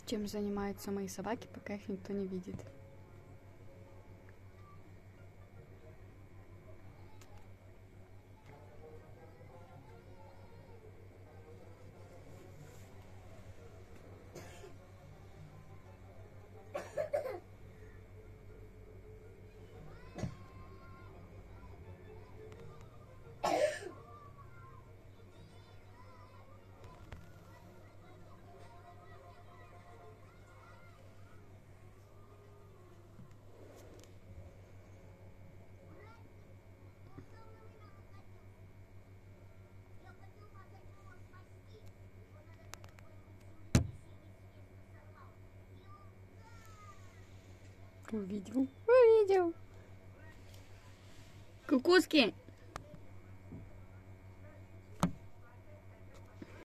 Чем занимаются мои собаки, пока их никто не видит. Увидел. Кукуски!